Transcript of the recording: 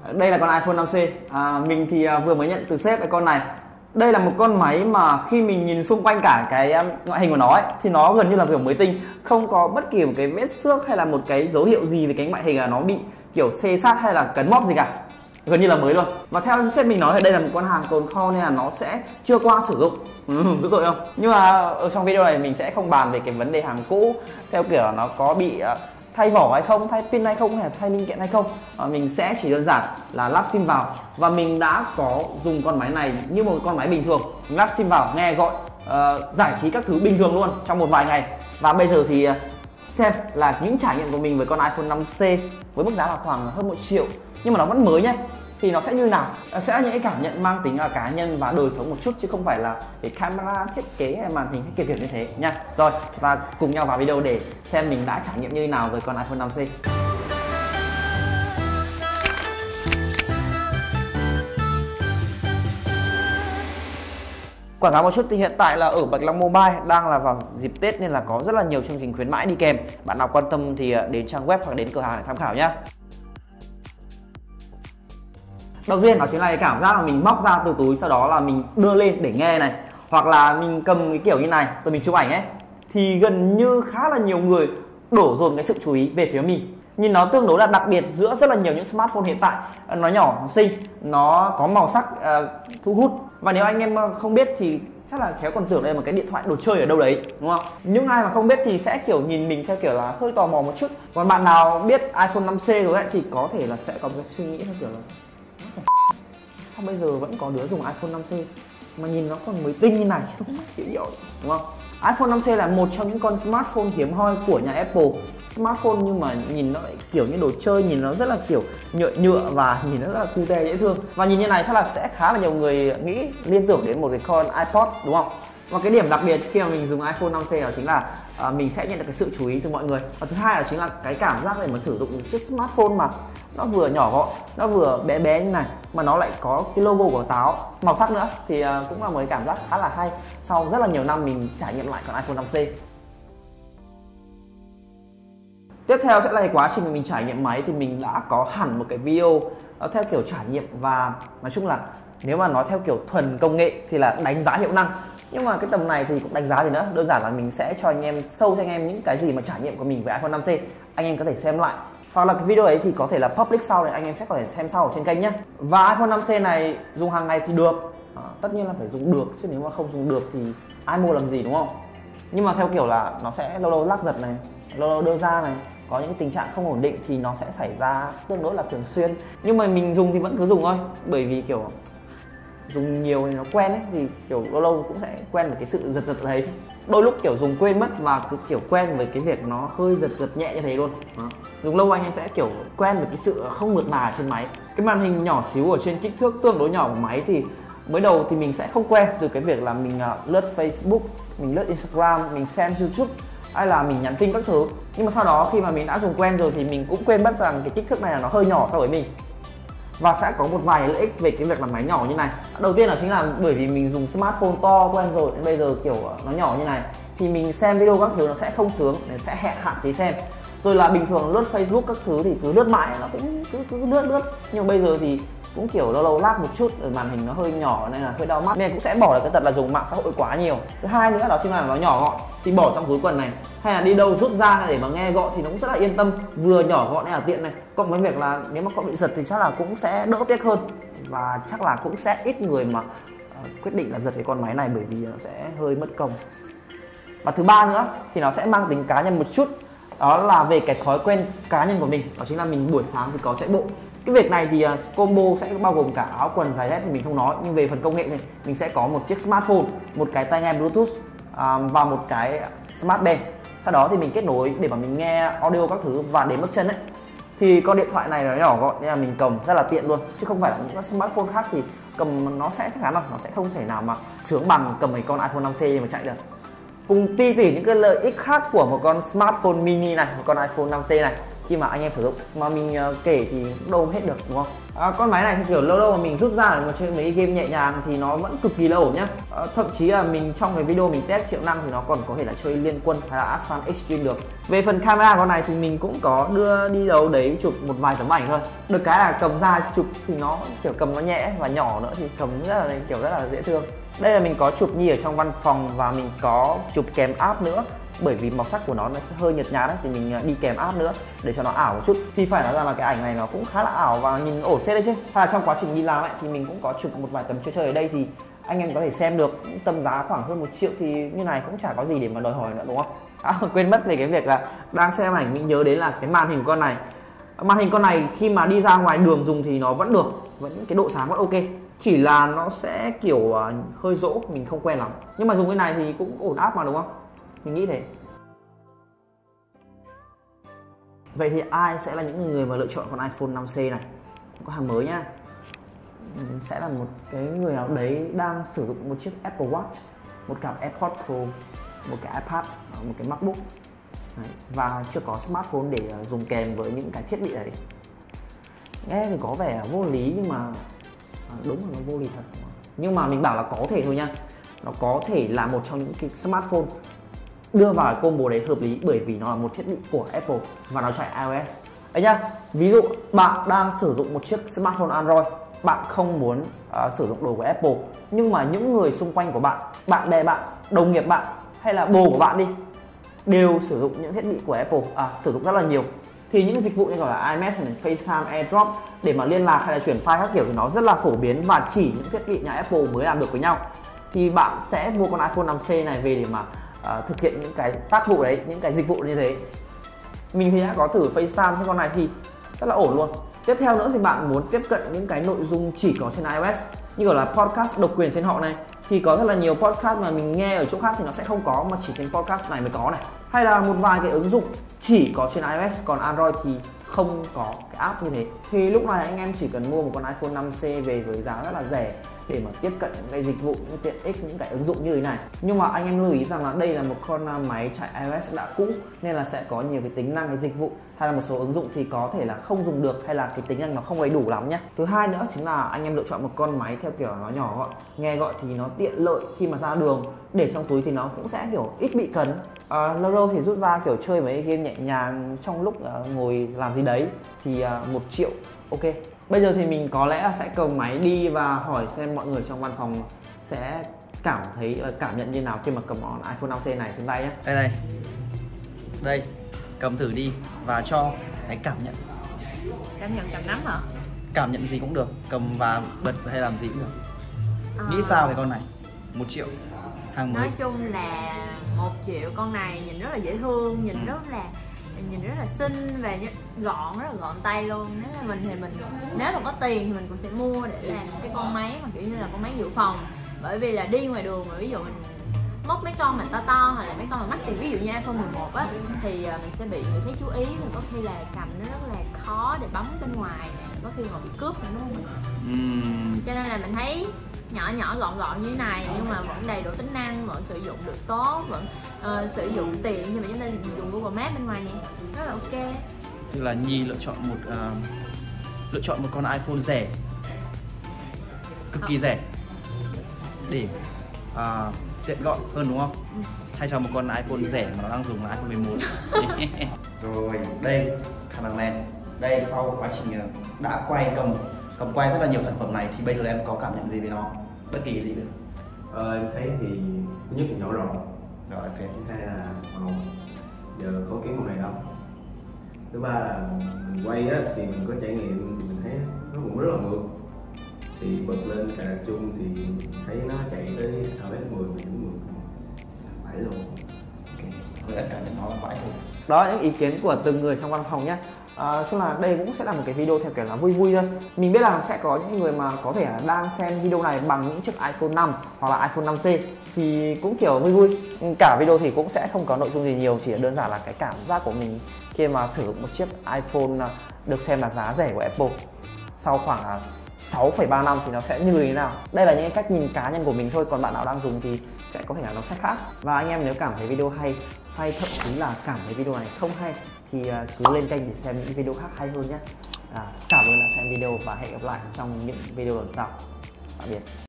Đây là con iPhone 5C. Mình thì vừa mới nhận từ sếp cái con này. Đây là một con máy mà khi mình nhìn xung quanh cả cái ngoại hình của nó ấy, thì nó gần như là kiểu mới tinh, không có bất kỳ một cái vết xước hay là một cái dấu hiệu gì về cái ngoại hình là nó bị kiểu xê xát hay là cấn móp gì cả, gần như là mới luôn. Và theo sếp mình nói thì đây là một con hàng tồn kho nên là nó sẽ chưa qua sử dụng, dữ dội không? Nhưng mà ở trong video này mình sẽ không bàn về cái vấn đề hàng cũ theo kiểu là nó có bị thay vỏ hay không, thay pin hay không, hay là thay linh kiện hay không. Mình sẽ chỉ đơn giản là lắp sim vào, và mình đã có dùng con máy này như một con máy bình thường, mình lắp sim vào nghe gọi, giải trí các thứ bình thường luôn trong một vài ngày. Và bây giờ thì xem là những trải nghiệm của mình với con iPhone 5C với mức giá là khoảng hơn 1 triệu nhưng mà nó vẫn mới nhé, thì nó sẽ như nào, sẽ là những cái cảm nhận mang tính là cá nhân và đời sống một chút, chứ không phải là cái camera thiết kế hay màn hình hay kiểu như thế nha. Rồi chúng ta cùng nhau vào video để xem mình đã trải nghiệm như thế nào với con iPhone 5C. Quảng cáo một chút thì hiện tại là ở Bạch Long Mobile đang là vào dịp Tết nên là có rất là nhiều chương trình khuyến mãi đi kèm. Bạn nào quan tâm thì đến trang web hoặc đến cửa hàng để tham khảo nhé. Đầu tiên đó chính là cái cảm giác là mình móc ra từ túi, sau đó là mình đưa lên để nghe này, hoặc là mình cầm cái kiểu như này rồi mình chụp ảnh ấy, thì gần như khá là nhiều người đổ dồn cái sự chú ý về phía mình. Nhìn nó tương đối là đặc biệt giữa rất là nhiều những smartphone hiện tại. Nó nhỏ, nó xinh, nó có màu sắc thu hút. Và nếu anh em không biết thì chắc là khéo còn tưởng đây là một cái điện thoại đồ chơi ở đâu đấy, đúng không? Những ai mà không biết thì sẽ kiểu nhìn mình theo kiểu là hơi tò mò một chút. Còn bạn nào biết iPhone 5C rồi ấy thì có thể là sẽ có một cái suy nghĩ theo kiểu là sao bây giờ vẫn có đứa dùng iPhone 5C mà nhìn nó còn mới tinh như này, đúng không? iPhone 5C là một trong những con smartphone hiếm hoi của nhà Apple. Smartphone nhưng mà nhìn nó kiểu như đồ chơi, nhìn nó rất là kiểu nhựa nhựa và nhìn nó rất là cute dễ thương. Và nhìn như này chắc là sẽ khá là nhiều người nghĩ liên tưởng đến một cái con iPod, đúng không? Và cái điểm đặc biệt khi mà mình dùng iPhone 5C đó chính là mình sẽ nhận được cái sự chú ý từ mọi người. Và thứ hai là chính là cái cảm giác để mà sử dụng một chiếc smartphone mà nó vừa nhỏ gọn, nó vừa bé bé như này mà nó lại có cái logo của Táo màu sắc nữa, thì cũng là một cái cảm giác khá là hay sau rất là nhiều năm mình trải nghiệm lại con iPhone 5C. Tiếp theo sẽ là cái quá trình mà mình trải nghiệm máy, thì mình đã có hẳn một cái video theo kiểu trải nghiệm, và nói chung là nếu mà nói theo kiểu thuần công nghệ thì là đánh giá hiệu năng. Nhưng mà cái tầm này thì cũng đánh giá gì nữa, đơn giản là mình sẽ cho anh em show cho anh em những cái gì mà trải nghiệm của mình với iPhone 5C, anh em có thể xem lại. Hoặc là cái video ấy thì có thể là public sau này, anh em sẽ có thể xem sau ở trên kênh nhé. Và iPhone 5C này dùng hàng ngày thì được, tất nhiên là phải dùng được, chứ nếu mà không dùng được thì ai mua làm gì, đúng không? Nhưng mà theo kiểu là nó sẽ lâu lâu lắc giật này, lâu lâu đưa ra này, có những tình trạng không ổn định thì nó sẽ xảy ra tương đối là thường xuyên. Nhưng mà mình dùng thì vẫn cứ dùng thôi, bởi vì kiểu dùng nhiều thì nó quen ấy, thì kiểu lâu lâu cũng sẽ quen với cái sự giật giật đấy. Đôi lúc kiểu dùng quên mất và cứ kiểu quen với cái việc nó hơi giật giật nhẹ như thế luôn. Đó. Dùng lâu anh em sẽ kiểu quen với cái sự không mượt mà trên máy. Cái màn hình nhỏ xíu ở trên kích thước tương đối nhỏ của máy thì mới đầu thì mình sẽ không quen từ cái việc là mình lướt Facebook, mình lướt Instagram, mình xem YouTube hay là mình nhắn tin các thứ. Nhưng mà sau đó khi mà mình đã dùng quen rồi thì mình cũng quên mất rằng cái kích thước này là nó hơi nhỏ so với mình. Và sẽ có một vài lợi ích về cái việc làm máy nhỏ như này. Đầu tiên là chính là bởi vì mình dùng smartphone to quen rồi nên bây giờ kiểu nó nhỏ như này thì mình xem video các thứ nó sẽ không sướng, nên sẽ hạn chế xem. Rồi là bình thường lướt Facebook các thứ thì cứ lướt mãi, nó cũng cứ lướt. Nhưng mà bây giờ thì cũng kiểu lâu lâu lag một chút, ở màn hình nó hơi nhỏ nên là hơi đau mắt, nên cũng sẽ bỏ được cái tật là dùng mạng xã hội quá nhiều. Thứ hai nữa đó chính là nó nhỏ gọn, thì bỏ trong túi quần này hay là đi đâu rút ra để mà nghe gọi thì nó cũng rất là yên tâm, vừa nhỏ gọn hay là tiện này. Cộng với việc là nếu mà có bị giật thì chắc là cũng sẽ đỡ tiếc hơn, và chắc là cũng sẽ ít người mà quyết định là giật cái con máy này bởi vì nó sẽ hơi mất công. Và thứ ba nữa thì nó sẽ mang tính cá nhân một chút, đó là về cái thói quen cá nhân của mình, đó chính là mình buổi sáng thì có chạy bộ. Cái việc này thì combo sẽ bao gồm cả áo quần giày dép thì mình không nói, nhưng về phần công nghệ này mình sẽ có một chiếc smartphone, một cái tai nghe Bluetooth và một cái smart band. Sau đó thì mình kết nối để mà mình nghe audio các thứ và đến bước chân ấy. Thì con điện thoại này nó nhỏ gọn nên là mình cầm rất là tiện luôn, chứ không phải là những con smartphone khác thì cầm nó sẽ chắc chắn là nó sẽ không thể nào mà sướng bằng cầm cái con iPhone 5C mà chạy được. Cùng ti tỉ những cái lợi ích khác của một con smartphone mini này, một con iPhone 5C này, khi mà anh em sử dụng. Mà mình kể thì đâu hết được đúng không? Con máy này thì kiểu lâu lâu mà mình rút ra để mà chơi mấy game nhẹ nhàng thì nó vẫn cực kỳ là ổn nhá. Thậm chí là mình trong cái video mình test triệu năng thì nó còn có thể là chơi Liên Quân hay là Asphalt Extreme được. Về phần camera con này thì mình cũng có đưa đi đâu đấy chụp một vài tấm ảnh thôi. Được cái là cầm ra chụp thì nó kiểu cầm nó nhẹ và nhỏ nữa thì cầm rất là dễ thương. Đây là mình có chụp Nhi ở trong văn phòng và mình có chụp kèm app nữa. Bởi vì màu sắc của nó sẽ hơi nhợt nhạt đấy thì mình đi kèm app nữa để cho nó ảo một chút. Thì phải nói rằng là cái ảnh này nó cũng khá là ảo và nhìn ổn phết đấy chứ. Hay là trong quá trình đi làm ấy thì mình cũng có chụp một vài tấm chơi ở đây thì anh em có thể xem được. Tầm giá khoảng hơn 1 triệu thì như này cũng chả có gì để mà đòi hỏi nữa đúng không? Quên mất về cái việc là đang xem ảnh mình nhớ đến là cái màn hình của con này. Màn hình con này khi mà đi ra ngoài đường dùng thì nó vẫn được, vẫn cái độ sáng vẫn ok. Chỉ là nó sẽ kiểu hơi rỗ, mình không quen lắm. Nhưng mà dùng cái này thì cũng ổn áp mà đúng không? Mình nghĩ thế. Vậy thì ai sẽ là những người mà lựa chọn con iPhone 5C này? Có hàng mới nhá. Sẽ là một cái người nào đấy đang sử dụng một chiếc Apple Watch, một cặp AirPods Pro, một cái iPad, một cái MacBook đấy, và chưa có smartphone để dùng kèm với những cái thiết bị đấy. Nghe thì có vẻ vô lý nhưng mà đúng là nó vô lý thật. Nhưng mà mình bảo là có thể thôi nha. Nó có thể là một trong những cái smartphone đưa vào combo đấy hợp lý bởi vì nó là một thiết bị của Apple và nó chạy iOS. Đấy nhá, ví dụ bạn đang sử dụng một chiếc smartphone Android, bạn không muốn sử dụng đồ của Apple, nhưng mà những người xung quanh của bạn, bạn bè bạn, đồng nghiệp bạn hay là bồ của bạn đi đều sử dụng những thiết bị của Apple, sử dụng rất là nhiều, thì những dịch vụ như gọi là iMessage, FaceTime, AirDrop để mà liên lạc hay là chuyển file các kiểu thì nó rất là phổ biến và chỉ những thiết bị nhà Apple mới làm được với nhau. Thì bạn sẽ mua con iPhone 5C này về để mà thực hiện những cái tác vụ đấy, những cái dịch vụ như thế. Mình thì đã có thử FaceTime trên con này thì rất là ổn luôn. Tiếp theo nữa thì bạn muốn tiếp cận những cái nội dung chỉ có trên iOS như gọi là podcast độc quyền trên họ này, thì có rất là nhiều podcast mà mình nghe ở chỗ khác thì nó sẽ không có mà chỉ trên podcast này mới có này. Hay là một vài cái ứng dụng chỉ có trên iOS còn Android thì không có cái app như thế. Thì lúc này anh em chỉ cần mua một con iPhone 5C về với giá rất là rẻ để mà tiếp cận những cái dịch vụ, những tiện ích, những cái ứng dụng như thế này. Nhưng mà anh em lưu ý rằng là đây là một con máy chạy iOS đã cũ nên là sẽ có nhiều cái tính năng, cái dịch vụ hay là một số ứng dụng thì có thể là không dùng được hay là cái tính năng nó không đầy đủ lắm nhé. Thứ hai nữa chính là anh em lựa chọn một con máy theo kiểu nó nhỏ gọn, nghe gọi thì nó tiện lợi khi mà ra đường, để trong túi thì nó cũng sẽ kiểu ít bị cấn. Lâu lâu thì rút ra kiểu chơi mấy game nhẹ nhàng trong lúc ngồi làm gì đấy thì 1 triệu ok. Bây giờ thì mình có lẽ là sẽ cầm máy đi và hỏi xem mọi người trong văn phòng sẽ cảm nhận như nào khi mà cầm con iPhone 5C này trên tay nhé. Đây, cầm thử đi và cho cái cảm nhận. Cảm nhận cầm nắm hả? Cảm nhận gì cũng được, cầm và bật hay làm gì cũng được. Nghĩ sao về con này? 1 triệu, hàng mới. Nói chung là 1 triệu con này nhìn rất là dễ thương, nhìn rất là xinh và gọn, rất là gọn tay luôn. Nếu là mình thì nếu mà có tiền thì mình cũng sẽ mua để làm cái con máy mà kiểu như là con máy dự phòng. Bởi vì là đi ngoài đường mà ví dụ mình móc mấy con mà to hoặc là mấy con mà mắc tiền, ví dụ như iPhone 11 á, thì mình sẽ bị người thấy chú ý, thì có khi là cầm nó rất là khó để bấm bên ngoài nè, có khi còn bị cướp nữa đúng không? Cho nên là mình thấy nhỏ gọn như thế này nhưng mà vẫn đầy đủ tính năng, vẫn sử dụng được tốt, vẫn sử dụng tiện nhưng mà chúng ta dùng Google Maps bên ngoài nè, rất là ok. Tức là Nhi lựa chọn một con iPhone rẻ, cực kỳ rẻ để tiện gọn hơn đúng không? Thay cho một con iPhone rẻ mà nó đang dùng là iPhone 11. Rồi đây khả năng này. Đây sau quá trình đã cầm quay rất là nhiều sản phẩm này thì bây giờ em có cảm nhận gì về nó? Bất kỳ gì nữa? Em thấy thì thứ nhất là nhỏ gọn, rồi cái thứ hai là màu giờ khó kiếm màu này đâu. Thứ ba là mình quay á thì mình có trải nghiệm, mình thấy nó cũng rất là mượt. Thì bật lên cài đặt chung thì thấy nó chạy tới iOS 10 đến 17 luôn. Với tất cả nó là phải thôi. Đó là những ý kiến của từng người trong văn phòng nhé. Chung là đây cũng sẽ là một cái video theo kiểu là vui vui thôi. Mình biết là sẽ có những người mà có thể là đang xem video này bằng những chiếc iPhone 5 hoặc là iPhone 5C thì cũng kiểu vui vui. Cả video thì cũng sẽ không có nội dung gì nhiều, chỉ là đơn giản là cái cảm giác của mình khi mà sử dụng một chiếc iPhone được xem là giá rẻ của Apple. Sau khoảng 6,3 năm thì nó sẽ như thế nào. Đây là những cách nhìn cá nhân của mình thôi, còn bạn nào đang dùng thì sẽ có thể là nó sẽ khác. Và anh em nếu cảm thấy video hay thậm chí là cảm thấy video này không hay thì cứ lên kênh để xem những video khác hay hơn nhé. Cảm ơn đã xem video và hẹn gặp lại trong những video lần sau. Tạm biệt.